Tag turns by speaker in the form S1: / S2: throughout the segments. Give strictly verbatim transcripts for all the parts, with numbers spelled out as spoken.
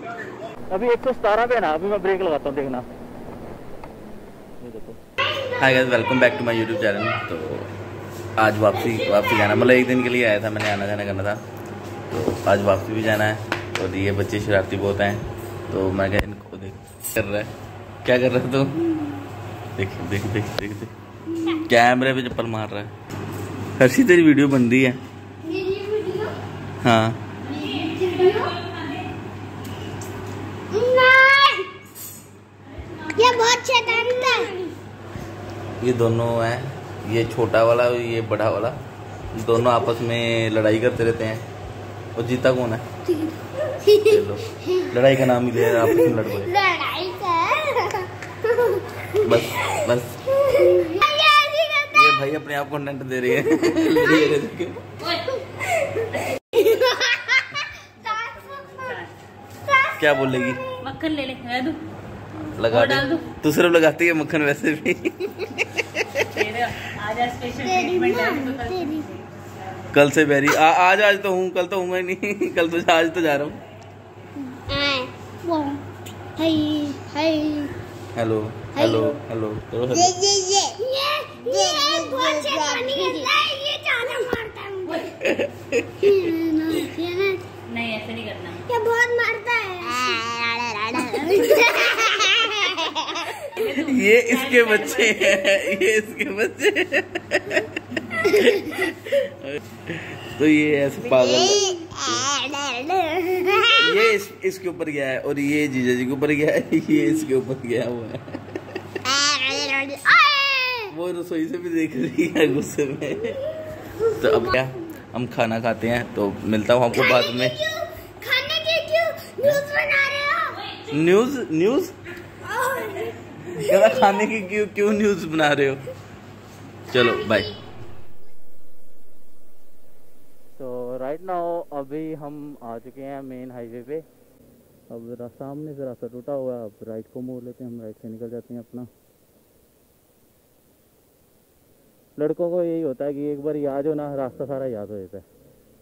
S1: अभी एक सौ सतारह पे ना, अभी मैं ब्रेक लगाता हूँ, देखना। ये देखो।
S2: Hi guys, welcome back to my YouTube channel. तो आज वापसी वापसी जाना, मतलब एक दिन के लिए आया था, मैंने आना जाना करना था, तो आज वापसी भी जाना है। और ये बच्चे शरारती बहुत हैं, तो मैं क्या इनको देख कर रहा है, क्या कर रहा है तो देख देख देख देख देख कैमरे पे चप्पल मार रहा है। हर्षी तेरी वीडियो बन रही है। हाँ
S3: ये बहुत शैतान है।
S2: ये दोनों हैं, ये छोटा वाला और ये बड़ा वाला, दोनों आपस में लड़ाई करते रहते हैं। और जीता कौन है? लो, लड़ाई का नाम ही ले, आपस में लड़ पड़े।
S3: लड़ाई का
S2: बस बस ये भाई अपने आप कंटेंट दे रही है। क्या बोलेगी?
S4: मक्खन ले ले, दो
S2: लगा दे, तू सिर्फ लगाती है मक्खन वैसे भी। कल से बेरी आ, आज आज तो हूँ, कल तो हूँ नहीं। कल तो आज तो जा रहा हूँ। हेलो हेलो हेलो
S3: ये ये ये ये ये बहुत शैतानी करता है, ये जाना मारता है मुझे।
S4: नहीं ऐसे नहीं करना,
S3: ये बहुत मारता है।
S2: ये इसके बच्चे हैं, ये इसके बच्चे हैं। तो ये ऐसे पागल है। ये इस, इसके ऊपर गया है और ये जीजा जी के ऊपर गया है, ये इसके ऊपर गया हुआ है। वो रसोई से भी देख रही है गुस्से में। तो अब क्या, हम खाना खाते हैं, तो मिलता हूँ आपको बाद में।
S3: खाने के क्यों न्यूज़ बना रहे हो?
S2: न्यूज़ न्यूज़ क्या? खाने की क्यों क्यों न्यूज़ बना रहे हो? चलो बाय।
S1: तो राइट नाउ अभी हम आ चुके हैं मेन हाईवे पे। अब सामने से रास्ता टूटा हुआ है, अब राइट को मोड़ लेते हैं, हम राइट से निकल जाते हैं अपना। लड़कों को यही होता है कि एक बार याद हो ना, रास्ता सारा याद हो जाता है।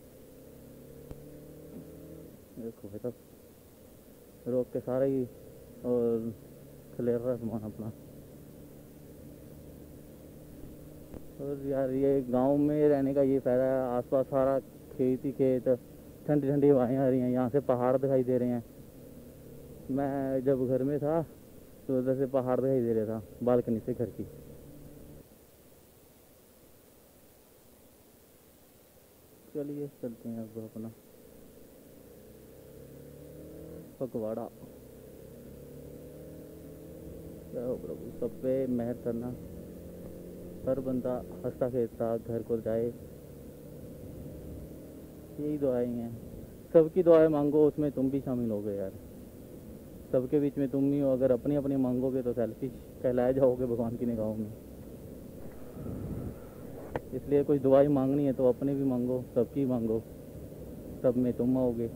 S1: देखो भाई साहब रोक के सारा ही और क्लियर रहा सामान अपना। और यार ये गांव में रहने का ये फ़ायदा है, आसपास सारा खेत ही खेत, ठंडी ठंडी हवाएं आ रही हैं, यहाँ से पहाड़ दिखाई दे रहे हैं। मैं जब घर में था तो उधर से पहाड़ दिखाई दे रहा था बालकनी से घर की। चलिए चलते हैं अब अपना फगवाड़ा। क्या हो प्रभु, सब पे मेहर करना, हर बंदा हंसता खेलता घर को जाए, यही दुआएं हैं। सबकी दुआएं मांगो, उसमें तुम भी शामिल हो गए यार। सबके बीच में तुम ही हो, अगर अपनी अपनी मांगोगे तो सेल्फिश कहलाए जाओगे भगवान की निगाहों में। इसलिए कुछ दुआएं मांगनी है तो अपने भी मांगो, सबकी मांगो, सब में तुम आओगे।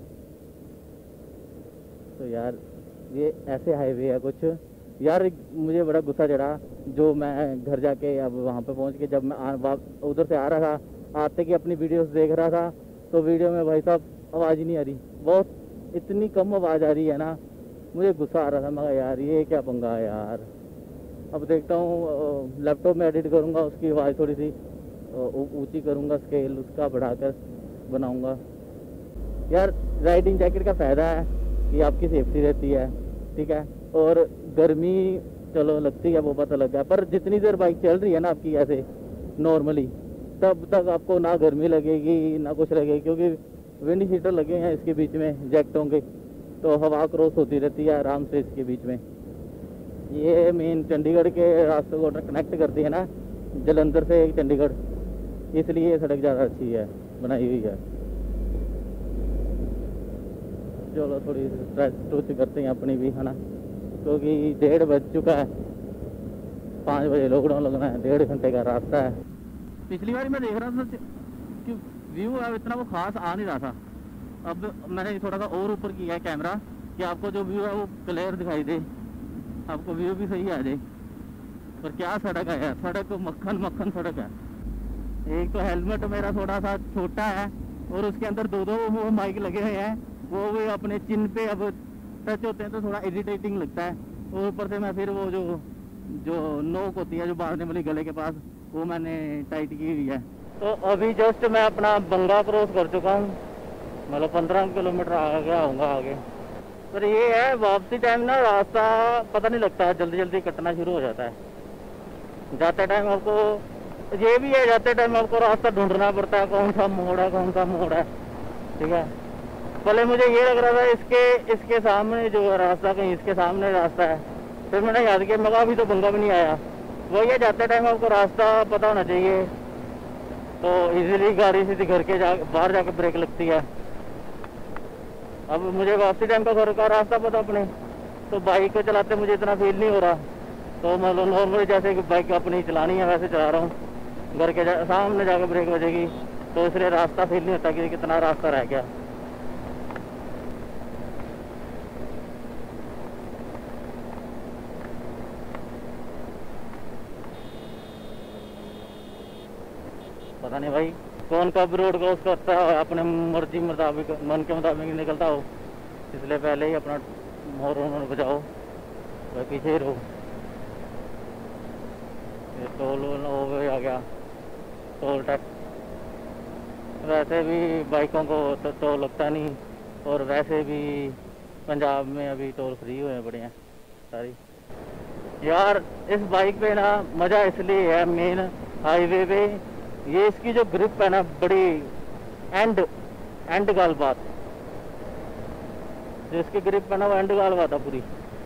S1: तो यार ये ऐसे हाईवे है कुछ यार, मुझे बड़ा गुस्सा चढ़ा जो मैं घर जाके अब वहाँ पे पहुँच के जब मैं उधर से आ रहा था, आते कि अपनी वीडियोस देख रहा था, तो वीडियो में भाई साहब आवाज़ ही नहीं आ रही, बहुत इतनी कम आवाज़ आ रही है ना, मुझे गुस्सा आ रहा था। मगर यार ये क्या पंगा है यार। अब देखता हूँ लैपटॉप में एडिट करूँगा, उसकी आवाज़ थोड़ी सी ऊँची करूँगा, स्केल उसका बढ़ाकर बनाऊँगा। यार राइडिंग जैकेट का फ़ायदा है कि आपकी सेफ्टी रहती है, ठीक है, और गर्मी चलो लगती है वो पता लग गया, पर जितनी देर बाइक चल रही है ना आपकी ऐसे नॉर्मली, तब तक आपको ना गर्मी लगेगी ना कुछ लगेगी, क्योंकि विंड शीटर लगे हैं इसके बीच में जैकेटों के, तो हवा क्रॉस होती रहती है आराम से इसके बीच में। ये मेन चंडीगढ़ के रास्तों को कनेक्ट करती है ना, जलंधर से चंडीगढ़, इसलिए ये सड़क ज़्यादा अच्छी है, बनाई हुई है। चलो थोड़ी स्ट्रेच स्ट्रोच करते हैं अपनी भी, है ना, क्योंकि डेढ़ बज चुका है, पाँच बजे लॉकडाउन लगना है, डेढ़ घंटे का रास्ता है। पिछली बार मैं देख रहा था कि व्यू अब इतना वो खास आ नहीं रहा था, अब मैंने थोड़ा सा और ऊपर किया है कैमरा कि आपको जो व्यू है वो क्लियर दिखाई दे, आपको व्यू भी सही आ जाए। पर क्या सड़क है यार, सड़क मक्खन मक्खन सड़क है। एक तो हेलमेट मेरा थोड़ा सा छोटा है और उसके अंदर दो दो वो माइक लगे हुए हैं, वो भी अपने चिन पे अब टच होते हैं तो थोड़ा इरिटेटिंग लगता है। और ऊपर से मैं फिर वो जो जो नोक होती है जो बांधने वाली गले के पास, वो मैंने टाइट की हुई है। तो अभी जस्ट मैं अपना बंगा क्रॉस कर चुका हूँ, मतलब पंद्रह किलोमीटर आ गया होऊंगा आगे। पर ये है वापसी टाइम ना रास्ता पता नहीं लगता, जल्दी जल्दी कटना शुरू हो जाता है। जाते टाइम आपको ये भी है, जाते टाइम आपको रास्ता ढूंढना पड़ता है, कौन सा मोड़ है कौन सा मोड़ है, ठीक है। पहले मुझे ये लग रहा था इसके इसके सामने जो रास्ता, कहीं इसके सामने रास्ता है। फिर मैंने याद किया, मगर अभी तो बंगा भी नहीं आया। वही है, जाते टाइम आपको रास्ता पता होना चाहिए, तो इजीली गाड़ी सीधी घर के जा बाहर जाके ब्रेक लगती है। अब मुझे वापसी टाइम का घर का रास्ता पता अपने, तो बाइक को चलाते मुझे इतना फील नहीं हो रहा। तो मतलब नॉर्मली जैसे कि बाइक अपनी चलानी है वैसे चला रहा हूँ। घर के जा, सामने जाकर ब्रेक बजेगी, तो इसलिए रास्ता फील नहीं होता कि कितना रास्ता रह गया। पता नहीं भाई कौन कब रोड क्रॉस करता है, अपने मर्जी मुताबिक मन के मुताबिक निकलता हो, इसलिए पहले ही अपना हॉर्न बजाओ, वह पीछे ही रहो। ये टोल वो आ गया, टोल टैक्स। वैसे भी बाइकों को तो टोल लगता नहीं, और वैसे भी पंजाब में अभी टोल फ्री हुए पड़े हैं सारी। यार इस बाइक पे ना मज़ा इसलिए है, मेन हाईवे पे ये इसकी जो ग्रिप है ना, बड़ी एंड एंड गाल बात, जो इसकी ग्रिप है ना वो एंड गाल बात है पूरी।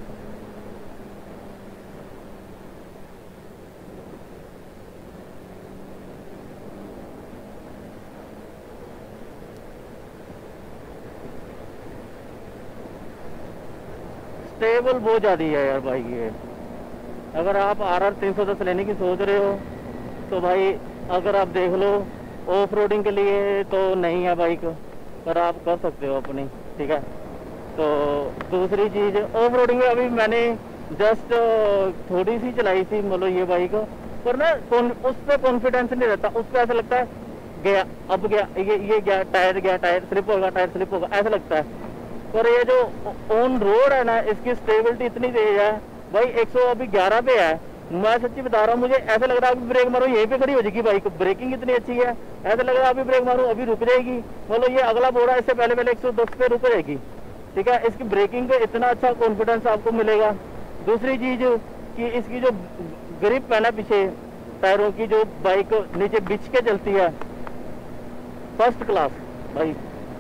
S1: स्टेबल बहुत ज़्यादा है यार बाइक ये। अगर आप आर आर तीन सौ दस लेने की सोच रहे हो तो भाई अगर आप देख लो ऑफ रोडिंग के लिए तो नहीं है बाइक, पर आप कर सकते हो अपनी, ठीक है। तो दूसरी चीज़ ऑफ रोडिंग में अभी मैंने जस्ट थोड़ी सी चलाई थी मतलब ये बाइक, पर ना उस पर कॉन्फिडेंस नहीं रहता, उस पर ऐसा लगता है गया अब गया ये ये गया टायर गया टायर स्लिप होगा टायर स्लिप होगा ऐसा लगता है। पर ये जो ऑन रोड है ना, इसकी स्टेबिलिटी इतनी तेज है भाई। एक सौ अभी ग्यारह पे है, मैं सच्ची बता रहा हूँ, मुझे ऐसा लग रहा है अभी ब्रेक मारो यहीं पे खड़ी हो जाएगी बाइक। ब्रेकिंग इतनी अच्छी है, ऐसा लग रहा है अभी ब्रेक मारो अभी रुक जाएगी। मतलब ये अगला बोरा इससे पहले पहले एक सौ दस पे रुक जाएगी, ठीक है। इसकी ब्रेकिंग पे इतना अच्छा कॉन्फिडेंस आपको मिलेगा। दूसरी चीज कि इसकी जो ग्रिप है ना पीछे टायरों की, जो बाइक नीचे बिछ के चलती है, फर्स्ट क्लास भाई।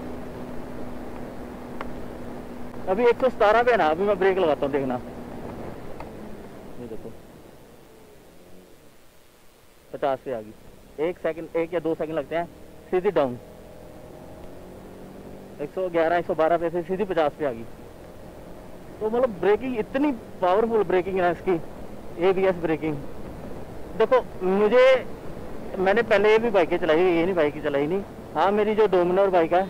S1: अभी एक सौ सतारह पे ना, अभी मैं ब्रेक लगाता हूँ देखना, ये देखो पचास पे आ गई। एक सेकंड एक या दो सेकंड लगते हैं सीधी डाउन, एक सौ ग्यारह एक सौ बारह पे से सीधी पचास पे आ गई। तो मतलब ब्रेकिंग इतनी पावरफुल ब्रेकिंग है इसकी, एबीएस ब्रेकिंग। देखो मुझे मैंने पहले ये भी बाइकें चलाई हुई, ये नहीं बाइकें चलाई नहीं। हाँ मेरी जो डोमिनर बाइक है,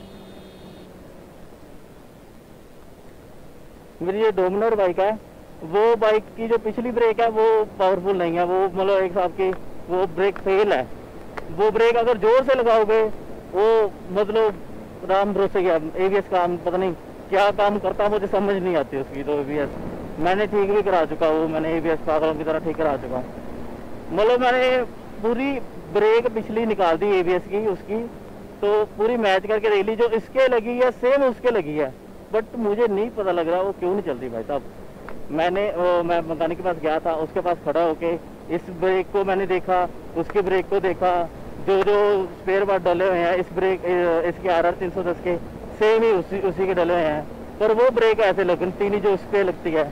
S1: मेरी जो डोमिनर बाइक है वो बाइक की जो पिछली ब्रेक है वो पावरफुल नहीं है, वो मतलब एक हिसाब की वो ब्रेक फेल है। वो ब्रेक अगर जोर से लगाओगे वो मतलब राम भरोसे गया। एबीएस काम पता नहीं क्या काम करता, मुझे समझ नहीं आती उसकी। तो एबीएस मैंने ठीक भी करा चुका हूँ, मैंने एबीएस पागलों की तरह ठीक करा चुका हूँ। मतलब मैंने पूरी ब्रेक पिछली निकाल दी एबीएस की उसकी, तो पूरी मैच करके देख ली, जो इसके लगी है सेम उसके लगी है, बट मुझे नहीं पता लग रहा वो क्यों नहीं चलती भाई साहब। मैंने वो मैं मैकेनिक के पास गया था, उसके पास खड़ा होके इस ब्रेक को मैंने देखा, उसके ब्रेक को देखा, जो जो स्पेयर पार्ट डले हुए हैं इस ब्रेक इसके आर आर तीन सौ दस के सेम ही उसी उसी के डले हुए हैं, पर वो ब्रेक ऐसे लगती नहीं जो उस पर लगती है।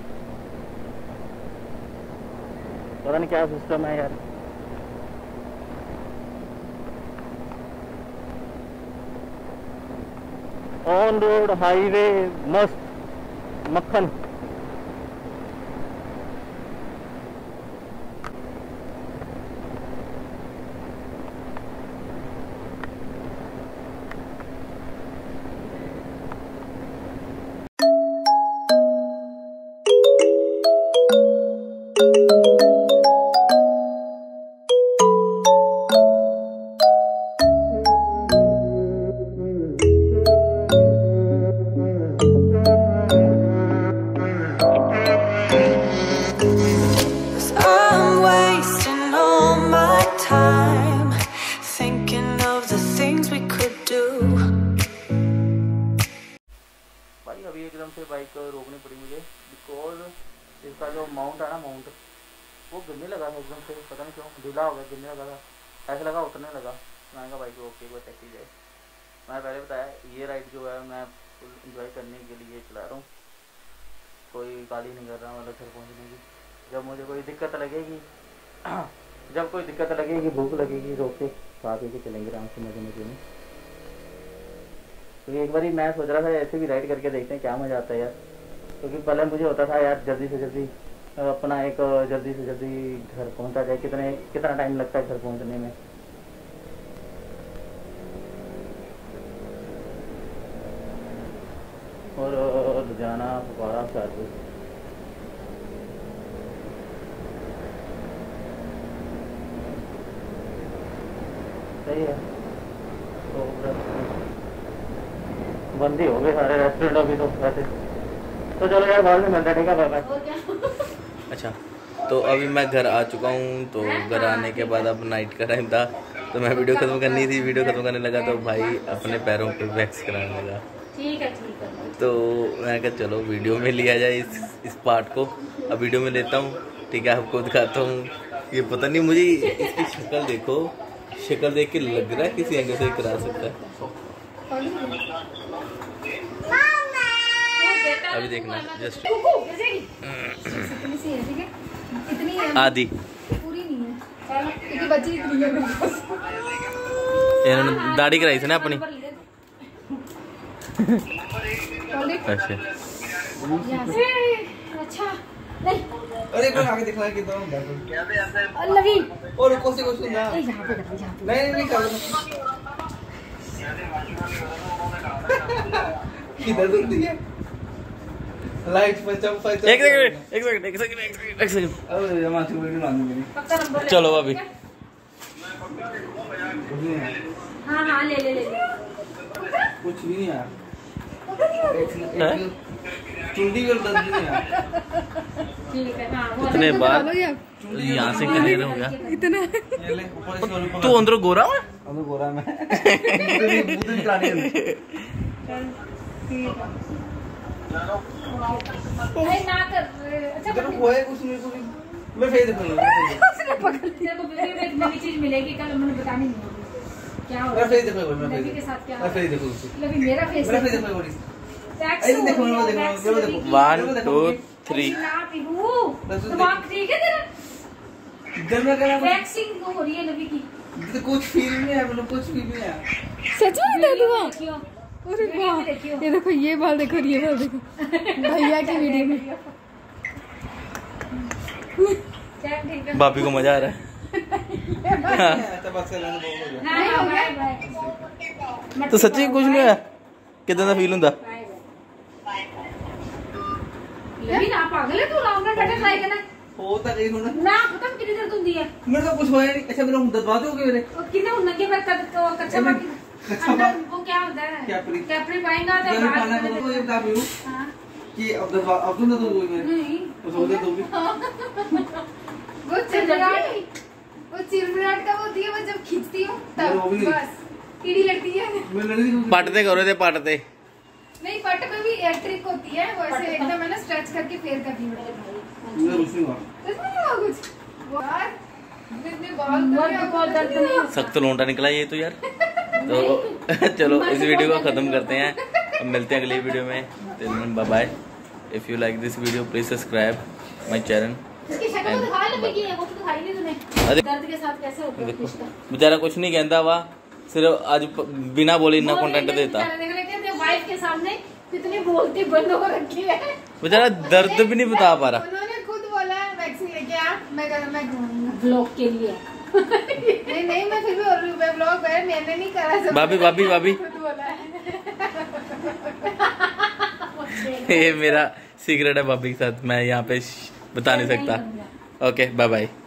S1: पता नहीं क्या सिस्टम है यार। ऑन रोड हाईवे मस्त मक्खन। अभी एकदम से बाइक रोकनी पड़ी मुझे, बिकॉज इसका जो माउंट है ना, माउंट वो गिरने लगा था एकदम से, पता नहीं क्यों ढीला हो गया, गिरने लगा था, ऐसा लगा उतरने लगा। मैंने कहा बाइक रोक के एक बार चेक की जाए। मैंने पहले बताया ये राइड जो है मैं फुल इंजॉय करने के लिए चला रहा हूँ, कोई गाली नहीं कर रहा मतलब घर पहुँचने की। जब मुझे कोई दिक्कत लगेगी जब कोई दिक्कत लगेगी, भूख लगेगी, रोक के खा पी के चलेंगे आराम से मजे मजे में। तो एक बार मैं सोच रहा था ऐसे भी राइड करके देखते हैं क्या मज़ा आता है यार, क्योंकि पहले मुझे होता था यार जल्दी से जल्दी अपना एक जल्दी से जल्दी घर पहुंचा जाए, कितने कितना टाइम लगता है घर पहुंचने में। और लुधियाना फुकवाड़ा शाहपुर सही है। तो बंद ही हो गए सारे रेस्टोरेंट अभी तो वैसे। तो चलो यार बाद में मिलता है, ठीक है, बाय बाय।
S2: अच्छा, तो अभी मैं घर आ चुका हूँ। तो घर आने के बाद अब नाइट का टाइम था, तो मैं वीडियो खत्म करनी थी। वीडियो खत्म करने लगा तो भाई अपने पैरों पे वैक्स कराने लगा।
S4: ठीक है ठीक है।
S2: तो मैं कहा चलो वीडियो में लिया जाए इस इस पार्ट को। अब वीडियो में लेता हूँ, ठीक है, आपको दिखाता हूँ। ये पता नहीं, मुझे इसकी शक्ल देखो, शक्ल देख के लग रहा है किसी एंगल से करा सकता है। अभी देखना जस्ट आधी
S5: पूरी नहीं है क्योंकि बची इतनी है मेरे पास।
S2: इन्होंने दाढ़ी कराई थी ना अपनी। अच्छा
S5: अच्छा नहीं,
S6: अरे कोई आगे दिखला के दो
S5: लवी
S6: और कोई से कुछ ना
S5: ए यहां पे कर यहां पे
S6: नहीं नहीं कर किधर दूंगी है लाइट पर चम पर
S2: एक सेकंड एक सेकंड एक सेकंड एक सेकंड
S6: अरे जमा से वीडियो बना दूंगी।
S5: पक्का नंबर
S2: चलो अभी
S5: हां हां ले ले ले
S6: कुछ भी नहीं यार, चुंडी कर दर्द नहीं यार।
S5: ठीक है। हां
S2: इतने बार यहाँ से क्लियर हो गया
S5: इतना
S6: ये ले ऊपर से ऊपर
S2: तू अंदर गोरा है।
S6: अंदर गोरा मैं बुद्ध निकाली है।
S5: नहीं ना कर। अच्छा
S6: इधर वो है कुछ मेरे को भी मैं फेस देखूंगा।
S5: उसने पकड़ लिया तो वीडियो में एक नई चीज मिलेगी, कल मैंने बतानी नहीं होगी क्या हो रहा
S6: मैं
S5: है
S6: फेस देखूंगा। मैं
S5: लवी के साथ क्या
S6: मैं फेस देखूंगा।
S5: लवी मेरा फेस
S6: मेरा फेस देखो बड़ी
S5: टैक्स
S6: ऐसे देखो मैं देखो मैं देखो
S2: वन टू थ्री
S5: ना पीहू दिमाग ठीक है तेरा।
S6: इधर में करा
S5: वैक्सिंग हो रही है लवी की।
S6: तो कुछ फील नहीं है, मतलब कुछ फील नहीं है।
S5: सच में दे दूंगा।
S4: देखियो
S5: अरे वाह, ये देखो ये बाल देखो, ये बाल देखो भैया की वीडियो में।
S4: चल ठीक है।
S2: भाभी को मजा आ रहा है।
S6: अच्छा बस कर लेने बहुत हो गया।
S4: हां हां बाय बाय।
S2: तो सच्ची कुछ नहीं है, कितना फील ਹੁੰਦਾ।
S4: लवी ना पागल है तू, राउंड में बैठे ट्राई करना
S6: होता कहीं होना
S4: ना, पता कितनी देर तुम दी है
S6: मेरे तो कुछ होया नहीं। अच्छा मेरा मुद्दत बात हो गई मेरे
S4: और कितने उन्नगे में कद तो कच्चा बाकी
S6: कच्चा
S4: अंदर
S6: बाकी-
S4: वो क्या होता है
S6: कैपरी।
S4: कैपरी पाएंगा तो
S6: ये
S4: बाहर
S6: खाना को तो ये बता दूं
S4: हां
S6: कि अब तो अब तो ना तो हुई मेरे
S4: नहीं
S6: तो हो गया तो भी
S5: वो चिरमिराट वो चिरमिराट का होती है, वो जब खींचती हूँ
S6: वो भी
S5: तब
S6: नहीं।
S5: बस कीड़ी लगती है।
S6: मैं लड़ी थी
S2: पटते करो थे पटते।
S5: नहीं पट पे भी एयर ट्रिक होती है, वो ऐसे एकदम है ना स्ट्रेच करके फेर करती है।
S6: मेरा कुछ नहीं हुआ।
S5: इसमें नहीं हुआ कुछ यार, इतने बाल
S4: बहुत बहुत दर्द नहीं
S2: सख्त लोंडा निकला ये तो यार। तो चलो इस वीडियो को खत्म करते हैं, अब मिलते हैं अगली वीडियो में। Bye bye. If you like this video please subscribe my channel.
S4: इसकी शक्ल तो दिखा लगी की है, वो तो दिखाई नहीं तूने।
S2: अरे
S4: दर्द के साथ कैसे होता है
S2: देखो
S4: रिश्ता?
S2: बेचारा कुछ नहीं कहता हुआ, सिर्फ आज प- बिना बोले इतना
S4: बोल
S2: कंटेंट
S4: रही है,
S2: देता।
S4: बेचारा देख रहे थे वाइफ के सामने कितनी बोलती बंद हो रखी है।
S2: बेचारा दर्द भी नहीं बता पा रहा।
S5: उन्होंने खुद बोला है वैक्सीन लेके आ, मैं कर मैं घूमूंगा।
S4: ब्लॉग के लिए
S5: नहीं नहीं मैं फिर भी और मैं ब्लॉग है, मैंने नहीं करा सब।
S2: भाभी भाभी भाभी
S5: खुद बोला है।
S2: ये मेरा सीक्रेट है भाभी के साथ, मैं यहाँ पे बता नहीं सकता। Okay bye bye.